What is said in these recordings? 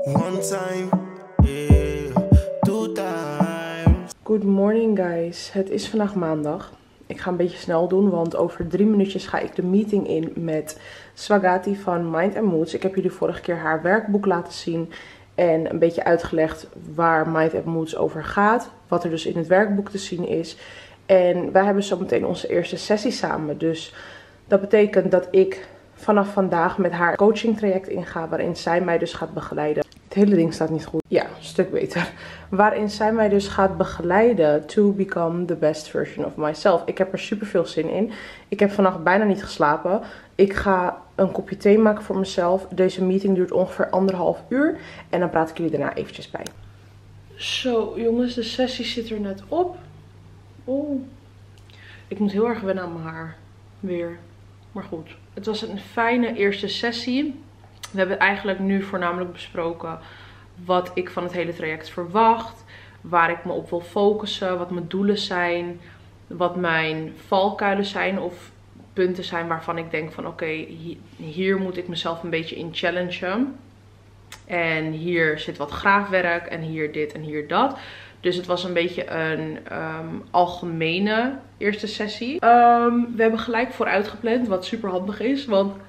One time, yeah, two times. Good morning guys, het is vandaag maandag. Ik ga een beetje snel doen, want over 3 minuutjes ga ik de meeting in met Swagati van Mind & Moods. Ik heb jullie vorige keer haar werkboek laten zien en een beetje uitgelegd waar Mind & Moods over gaat. Wat er dus in het werkboek te zien is. En wij hebben zometeen onze eerste sessie samen. Dus dat betekent dat ik vanaf vandaag met haar coaching traject inga, waarin zij mij dus gaat begeleiden. Het hele ding staat niet goed. Ja, een stuk beter. Waarin zij mij dus gaat begeleiden to become the best version of myself. Ik heb er super veel zin in. Ik heb vannacht bijna niet geslapen. Ik ga een kopje thee maken voor mezelf. Deze meeting duurt ongeveer 1,5 uur. En dan praat ik jullie daarna eventjes bij. Zo jongens, de sessie zit er net op. Oeh. Ik moet heel erg wennen aan mijn haar. Weer. Maar goed. Het was een fijne eerste sessie. We hebben eigenlijk nu voornamelijk besproken wat ik van het hele traject verwacht. Waar ik me op wil focussen. Wat mijn doelen zijn. Wat mijn valkuilen zijn. Of punten zijn waarvan ik denk van oké, hier moet ik mezelf een beetje in challengen. En hier zit wat graafwerk. En hier dit en hier dat. Dus het was een beetje een algemene eerste sessie. We hebben gelijk vooruit gepland. Wat super handig is.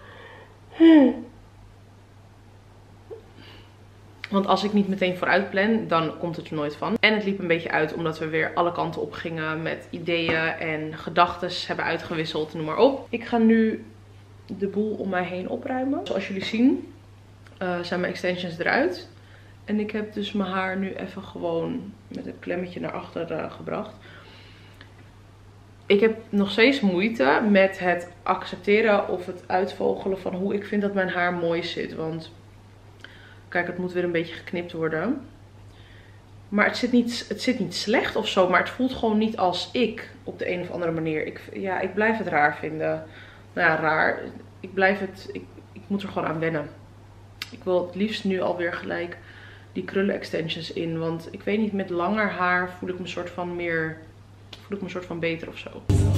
Want als ik niet meteen vooruit plan, dan komt het er nooit van. En het liep een beetje uit omdat we weer alle kanten op gingen met ideeën en gedachten hebben uitgewisseld, noem maar op. Ik ga nu de boel om mij heen opruimen. Zoals jullie zien zijn mijn extensions eruit. En ik heb dus mijn haar nu even gewoon met een klemmetje naar achter gebracht. Ik heb nog steeds moeite met het accepteren of het uitvogelen van hoe ik vind dat mijn haar mooi zit. Want kijk, het moet weer een beetje geknipt worden. Maar het zit niet slecht of zo. Maar het voelt gewoon niet als ik op de een of andere manier. Ik blijf het raar vinden. Nou ja, raar. Ik moet er gewoon aan wennen. Ik wil het liefst nu alweer gelijk die krullen extensions in. Want ik weet niet, met langer haar voel ik me een soort van beter of zo.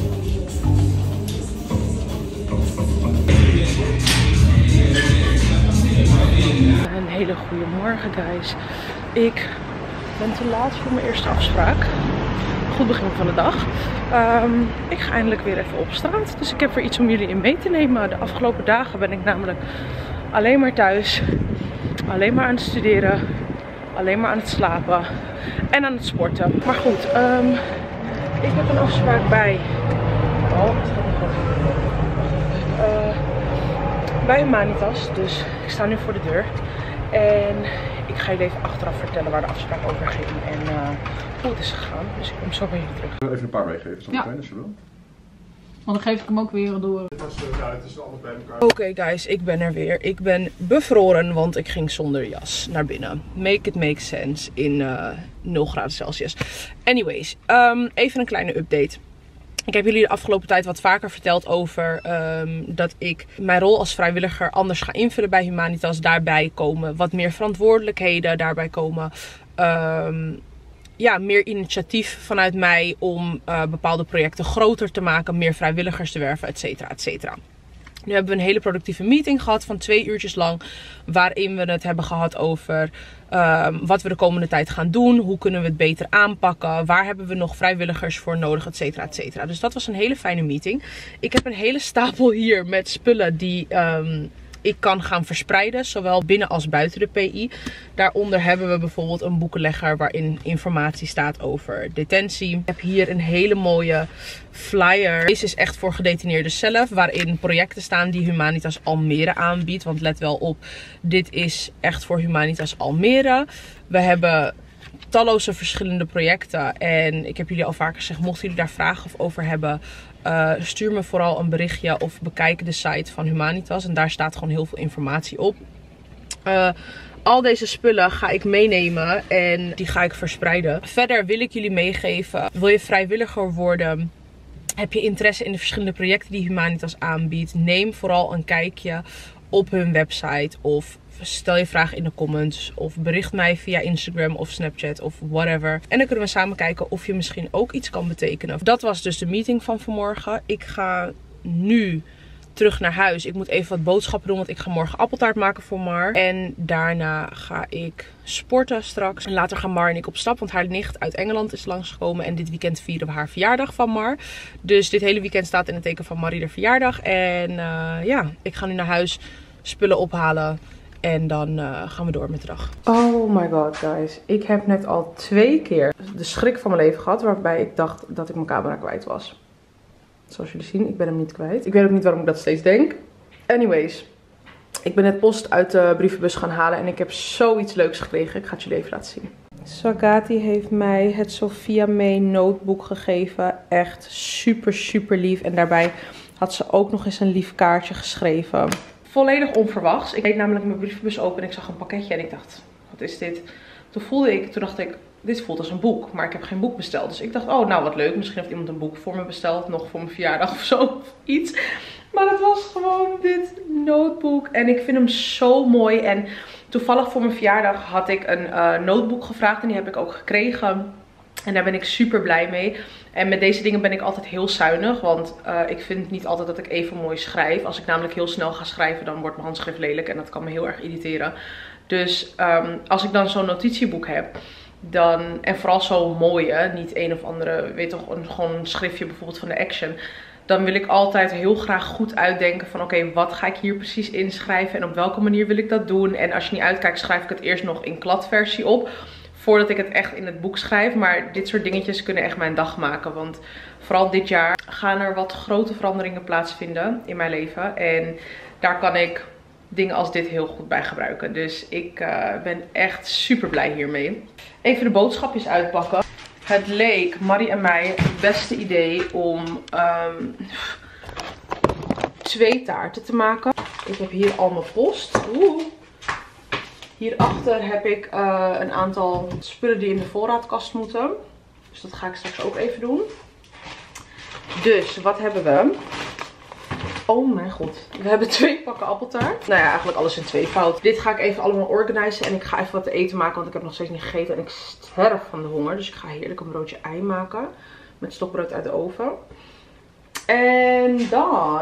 Een hele goede morgen guys. Ik ben te laat voor mijn eerste afspraak. Goed begin van de dag. Ik ga eindelijk weer even op straat. Dus ik heb er iets om jullie in mee te nemen. De afgelopen dagen ben ik namelijk alleen maar thuis. Alleen maar aan het studeren. Alleen maar aan het slapen. En aan het sporten. Maar goed, ik heb een afspraak bij... bij Humanitas. Dus ik sta nu voor de deur. En ik ga jullie even achteraf vertellen waar de afspraak over ging. En hoe het is gegaan. Dus ik kom zo bij jullie terug. Even een paar meegeven zo meteen, als je wil. Want dan geef ik hem ook weer door. Het is alles bij elkaar. Oké guys, ik ben er weer. Ik ben bevroren, want ik ging zonder jas naar binnen. Make it make sense in 0 graden Celsius. Anyways, even een kleine update. Ik heb jullie de afgelopen tijd wat vaker verteld over dat ik mijn rol als vrijwilliger anders ga invullen bij Humanitas. Daarbij komen wat meer verantwoordelijkheden. Daarbij komen meer initiatief vanuit mij om bepaalde projecten groter te maken. Meer vrijwilligers te werven, et cetera, et cetera. Nu hebben we een hele productieve meeting gehad van 2 uurtjes lang. Waarin we het hebben gehad over wat we de komende tijd gaan doen. Hoe kunnen we het beter aanpakken. Waar hebben we nog vrijwilligers voor nodig, et cetera, et cetera. Dus dat was een hele fijne meeting. Ik heb een hele stapel hier met spullen die ik kan gaan verspreiden. Zowel binnen als buiten de PI. Daaronder hebben we bijvoorbeeld een boekenlegger waarin informatie staat over detentie. Ik heb hier een hele mooie flyer. Deze is echt voor gedetineerden zelf. Waarin projecten staan die Humanitas Almere aanbiedt. Want let wel op, dit is echt voor Humanitas Almere. We hebben talloze verschillende projecten. En ik heb jullie al vaker gezegd, mochten jullie daar vragen over hebben, stuur me vooral een berichtje of bekijk de site van Humanitas. En daar staat gewoon heel veel informatie op. Al deze spullen ga ik meenemen en die ga ik verspreiden. Verder wil ik jullie meegeven, wil je vrijwilliger worden? Heb je interesse in de verschillende projecten die Humanitas aanbiedt? Neem vooral een kijkje op hun website of stel je vragen in de comments of bericht mij via Instagram of Snapchat of whatever. En dan kunnen we samen kijken of je misschien ook iets kan betekenen. Dat was dus de meeting van vanmorgen. Ik ga nu terug naar huis. Ik moet even wat boodschappen doen, want ik ga morgen appeltaart maken voor Mar. En daarna ga ik sporten straks. En later gaan Mar en ik op stap, want haar nicht uit Engeland is langsgekomen. En dit weekend vieren we haar verjaardag van Mar. Dus dit hele weekend staat in het teken van Marie de verjaardag. En ja, ik ga nu naar huis spullen ophalen. En dan gaan we door met de dag. Oh my god, guys. Ik heb net al 2 keer de schrik van mijn leven gehad. Waarbij ik dacht dat ik mijn camera kwijt was. Zoals jullie zien, ik ben hem niet kwijt. Ik weet ook niet waarom ik dat steeds denk. Anyways. Ik ben net post uit de brievenbus gaan halen. En ik heb zoiets leuks gekregen. Ik ga het jullie even laten zien. Swagati heeft mij het Sophia May notebook gegeven. Echt super, super lief. En daarbij had ze ook nog eens een lief kaartje geschreven. Volledig onverwachts. Ik deed namelijk mijn brievenbus open en ik zag een pakketje en ik dacht, wat is dit? Toen dacht ik, dit voelt als een boek, maar ik heb geen boek besteld. Dus ik dacht, oh nou wat leuk, misschien heeft iemand een boek voor me besteld, nog voor mijn verjaardag of zo, of iets. Maar het was gewoon dit notebook en ik vind hem zo mooi. En toevallig voor mijn verjaardag had ik een notebook gevraagd en die heb ik ook gekregen. En daar ben ik super blij mee. En met deze dingen ben ik altijd heel zuinig. Want ik vind niet altijd dat ik even mooi schrijf. Als ik namelijk heel snel ga schrijven, dan wordt mijn handschrift lelijk. En dat kan me heel erg irriteren. Dus als ik dan zo'n notitieboek heb. Dan, en vooral zo'n mooie, niet een of andere, weet toch, gewoon een schriftje bijvoorbeeld van de Action. Dan wil ik altijd heel graag goed uitdenken van oké, wat ga ik hier precies inschrijven? En op welke manier wil ik dat doen? En als je niet uitkijkt, schrijf ik het eerst nog in kladversie op. Voordat ik het echt in het boek schrijf. Maar dit soort dingetjes kunnen echt mijn dag maken. Want vooral dit jaar gaan er wat grote veranderingen plaatsvinden in mijn leven. En daar kan ik dingen als dit heel goed bij gebruiken. Dus ik ben echt super blij hiermee. Even de boodschapjes uitpakken. Het leek Marie en mij het beste idee om 2 taarten te maken. Ik heb hier al mijn post. Hierachter heb ik een aantal spullen die in de voorraadkast moeten. Dus dat ga ik straks ook even doen. Dus, wat hebben we? Oh mijn god. We hebben 2 pakken appeltaart. Nou ja, eigenlijk alles in 2 fout. Dit ga ik even allemaal organisen. En ik ga even wat te eten maken, want ik heb nog steeds niet gegeten. En ik sterf van de honger. Dus ik ga heerlijk een broodje ei maken. Met stokbrood uit de oven. En dan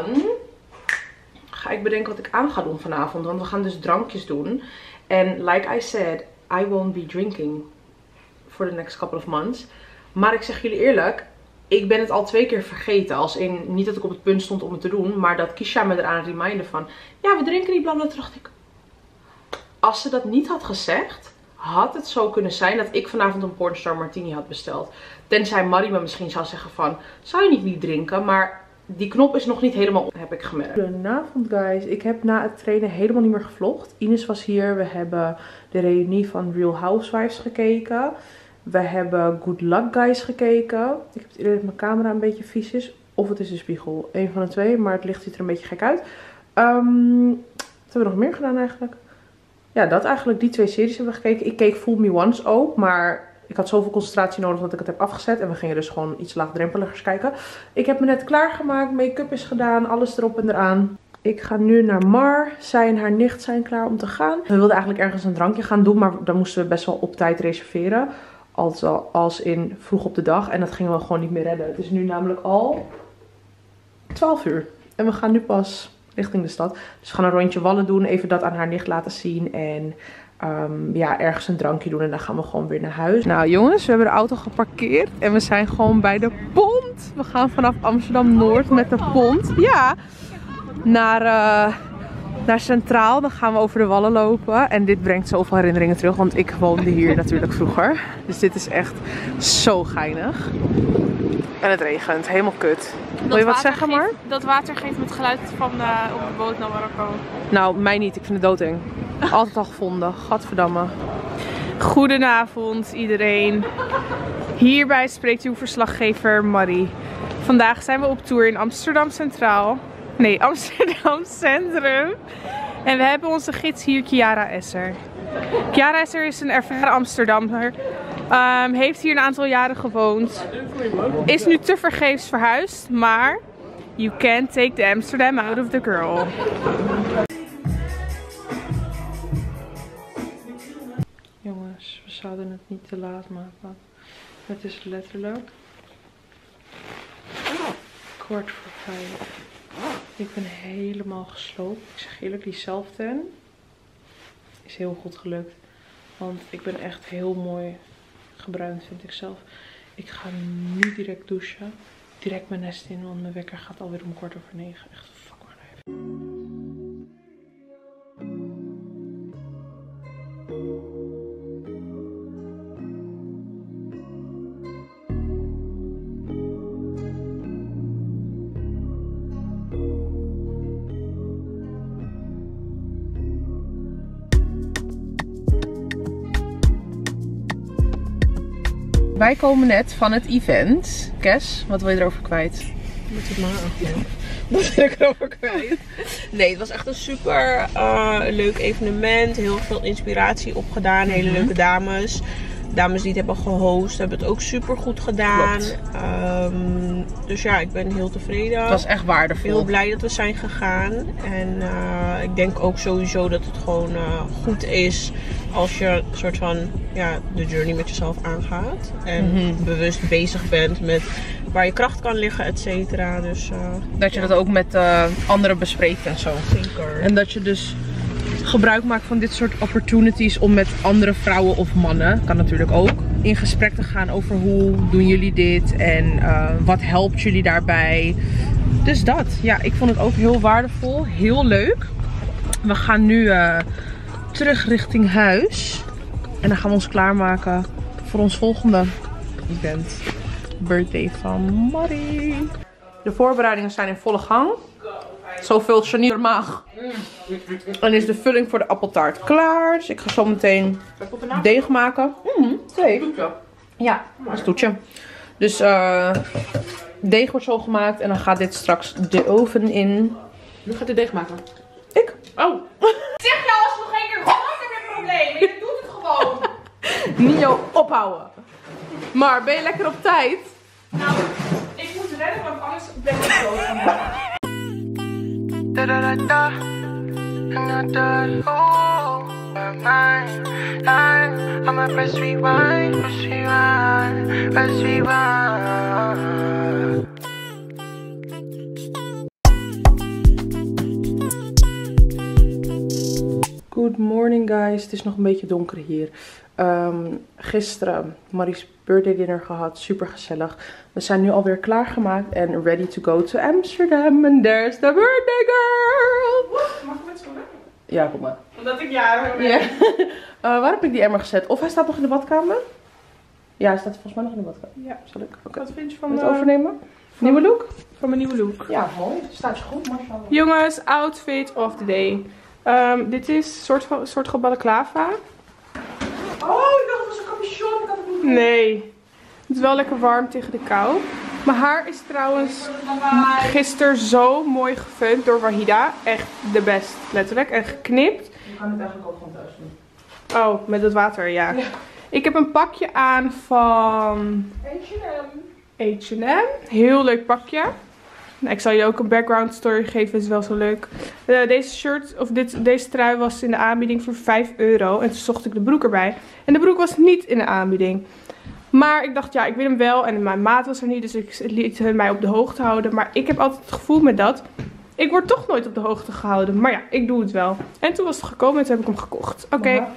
ga ik bedenken wat ik aan ga doen vanavond. Want we gaan dus drankjes doen. En like I said, I won't be drinking for the next couple of months. Maar ik zeg jullie eerlijk, ik ben het al 2 keer vergeten. Als in, niet dat ik op het punt stond om het te doen, maar dat Kisha me eraan remindde van, ja, we drinken niet, blablabla. Toen dacht ik, als ze dat niet had gezegd, had het zo kunnen zijn dat ik vanavond een Pornstar Martini had besteld. Tenzij Marie me misschien zou zeggen van, zou je niet drinken, maar die knop is nog niet helemaal op, heb ik gemerkt. Goedenavond guys. Ik heb na het trainen helemaal niet meer gevlogd. Ines was hier. We hebben de reunie van Real Housewives gekeken. We hebben Good Luck Guys gekeken. Ik heb het idee dat mijn camera een beetje vies is. Of het is de spiegel. Een van de 2. Maar het licht ziet er een beetje gek uit. Wat hebben we nog meer gedaan eigenlijk? Ja, dat eigenlijk. Die 2 series hebben we gekeken. Ik keek Fool Me Once ook. Maar ik had zoveel concentratie nodig dat ik het heb afgezet. En we gingen dus gewoon iets laagdrempeligers kijken. Ik heb me net klaargemaakt. Make-up is gedaan. Alles erop en eraan. Ik ga nu naar Mar. Zij en haar nicht zijn klaar om te gaan. We wilden eigenlijk ergens een drankje gaan doen. Maar dan moesten we best wel op tijd reserveren. Als in vroeg op de dag. En dat gingen we gewoon niet meer redden. Het is nu namelijk al 12 uur. En we gaan nu pas richting de stad. Dus we gaan een rondje wallen doen. Even dat aan haar nicht laten zien. En ja, ergens een drankje doen. En dan gaan we gewoon weer naar huis. Nou jongens, we hebben de auto geparkeerd. En we zijn gewoon bij de pont. We gaan vanaf Amsterdam-Noord met de pont. Ja, naar Centraal. Dan gaan we over de wallen lopen. En dit brengt zoveel herinneringen terug. Want ik woonde hier natuurlijk vroeger. Dus dit is echt zo geinig. En het regent. Helemaal kut. Wil je wat zeggen, maar? Dat water geeft me het geluid van op de boot naar Marokko. Nou, mij niet. Ik vind het doodeng. Altijd al gevonden. Gadverdamme. Goedenavond iedereen. Hierbij spreekt uw verslaggever Marie. Vandaag zijn we op tour in Amsterdam Centraal. Nee, Amsterdam Centrum. En we hebben onze gids hier, Chiara Esser. Chiara Esser is een ervaren Amsterdammer. Heeft hier een aantal jaren gewoond. Is nu tevergeefs verhuisd. Maar you can't take the Amsterdam out of the girl. Jongens, we zouden het niet te laat maken. Het is letterlijk 4:45. Ik ben helemaal gesloopt. Ik zeg eerlijk, die self-tan is heel goed gelukt. Want ik ben echt heel mooi gebruind, vind ik zelf. Ik ga nu direct douchen. Direct mijn nest in, want mijn wekker gaat alweer om 9:15. Echt fuck maar even. Wij komen net van het event. Kes, wat wil je erover kwijt? Moet het maar afdoen. Wat wil ik erover kwijt? Nee, het was echt een super leuk evenement. Heel veel inspiratie opgedaan. Hele leuke dames. Dames die het hebben gehost hebben het ook super goed gedaan. Dus ja, ik ben heel tevreden. Het was echt waardevol. Heel blij dat we zijn gegaan. En ik denk ook sowieso dat het gewoon goed is als je een soort van de journey met jezelf aangaat. En bewust bezig bent met waar je kracht kan liggen, et cetera. Dus, dat je dat ook met anderen bespreekt en zo. Zeker. En dat je dus gebruik maakt van dit soort opportunities om met andere vrouwen of mannen, kan natuurlijk ook, in gesprek te gaan over hoe doen jullie dit en wat helpt jullie daarbij. Dus dat. Ja, ik vond het ook heel waardevol. Heel leuk. We gaan nu terug richting huis. En dan gaan we ons klaarmaken voor ons volgende event. Birthday van Marie. De voorbereidingen zijn in volle gang. Zo vult Janine haar maag. Dan is de vulling voor de appeltaart klaar. Dus ik ga zo meteen deeg maken. Deeg? Ja, dat is toetje. Dus deeg wordt zo gemaakt. En dan gaat dit straks de oven in. Wie gaat de deeg maken? Ik. Oh. Zeg jou als je nog één keer hoort, heb je een probleem. Je doet het gewoon. Nio, ophouden. Maar ben je lekker op tijd? Nou, ik moet rennen, want anders ben ik dood. I'ma press rewind, press rewind, press rewind. Good morning guys, het is nog een beetje donker hier. Gisteren Marie's birthday dinner gehad, super gezellig. We zijn nu alweer klaargemaakt en ready to go to Amsterdam. And there's the birthday girl! Mag ik met schoenen? Ja, kom maar. Omdat ik jaren ben. Ja. Waar heb ik die emmer gezet? Of hij staat nog in de badkamer? Ja, hij staat volgens mij nog in de badkamer. Ja. Zal ik Wat vind je van het overnemen? Nieuwe look? Van mijn nieuwe look. Ja, mooi. Staat je goed, mashallah. Jongens, outfit of the day. Dit is een soort balaclava. Oh, ik dacht het was een capuchon. Ik had het niet. Nee. Het is wel lekker warm tegen de kou. Mijn haar is trouwens gisteren zo mooi gefeund door Wahida. Echt de best, letterlijk. En geknipt. Je kan het eigenlijk ook gewoon thuis doen. Oh, met het water, ja. Ik heb een pakje aan van H&M. Heel leuk pakje. Nou, ik zal je ook een background story geven, het is wel zo leuk. Deze shirt, of deze trui was in de aanbieding voor €5. En toen zocht ik de broek erbij. En de broek was niet in de aanbieding. Maar ik dacht, ja, ik wil hem wel. En mijn maat was er niet, dus ik liet mij op de hoogte houden. Maar ik heb altijd het gevoel met dat. Ik word toch nooit op de hoogte gehouden. Maar ja, ik doe het wel. En toen was het gekomen en toen heb ik hem gekocht. Oké.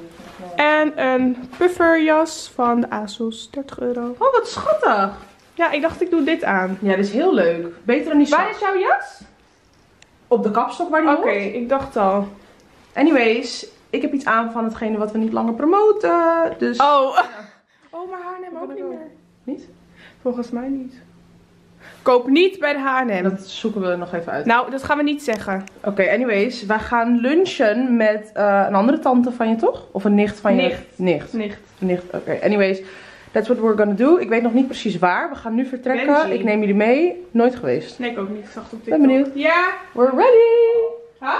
En een pufferjas van de ASOS, €30. Oh, wat schattig. Ja, ik dacht ik doe dit aan. Ja, dit is heel leuk. Beter dan die Waar zak. is jouw jas? Op de kapstok waar die Oké, hoort. ik dacht al. Anyways, ik heb iets aan van hetgene wat we niet langer promoten. Dus... Oh. Oh, maar H&M ook niet meer. Niet? Volgens mij niet. Koop niet bij de H&M. Dat zoeken we nog even uit. Nou, dat gaan we niet zeggen. Oké, anyways. Wij gaan lunchen met een andere tante van je, toch? Of een nicht van je? Nicht. Nicht. Oké, anyways. That's what we're gonna do. Ik weet nog niet precies waar. We gaan nu vertrekken. Benji. Ik neem jullie mee. Nooit geweest. Nee, ik ook niet. Ik zag het op Ben TikTok. benieuwd. Ja. We're ready. Huh?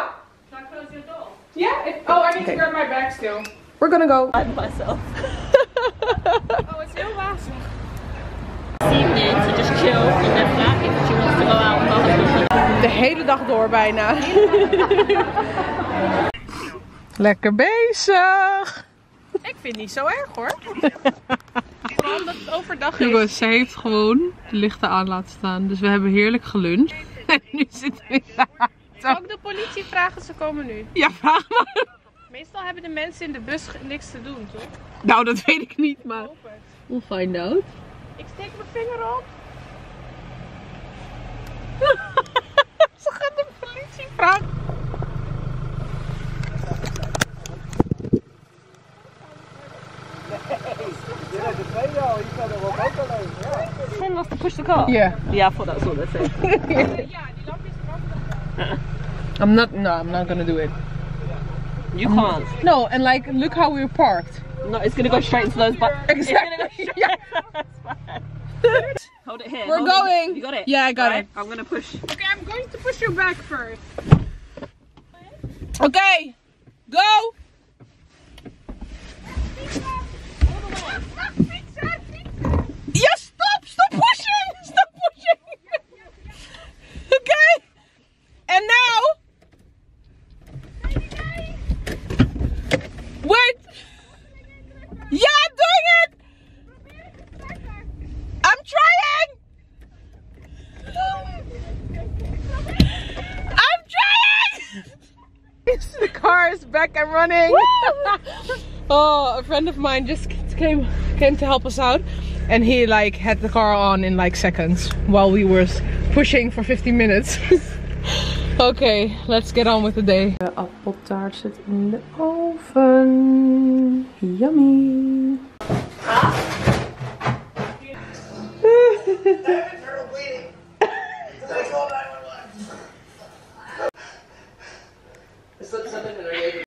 Ja. Oh, I need to grab my bag still. We're gonna go. Oh, het is heel wazig. Evening to just chill in the flat if she wants to go out and go home. De hele dag door bijna. Lekker bezig. Ik vind het niet zo erg hoor. Vooral omdat het overdag is. Jongens, ze heeft gewoon de lichten aan laten staan. Dus we hebben heerlijk geluncht. En nu zitten we in de auto. Zal ik de politie vragen? Ze komen nu. Ja, vraag maar. Meestal hebben de mensen in de bus niks te doen, toch? Nou, dat weet ik niet, maar Hoop het. we'll find out. Ik steek mijn vinger op. Ze gaat de politie vragen. Ken was to push the car? Yeah. Yeah, I thought that's what they said. Ja, die lampjes branden. I'm not gonna do it. You can't. No, and like, look how we're parked. No, it's gonna go straight into those buttons. Exactly. Yeah. Hold it here. We're hold going. It. You got it? Yeah, I got Right, it. I'm gonna push. Okay, I'm going to push you back first. Okay, go. Yeah, stop pushing. Stop pushing. Okay. And now. Wait. Yeah, I'm doing it. I'm trying. I'm trying. The car is back and running. Oh, a friend of mine just came to help us out, and he like had the car on in like seconds while we were pushing for 15 minutes. Okay, let's get on with the day. De appeltaart zit in de oven. Yummy.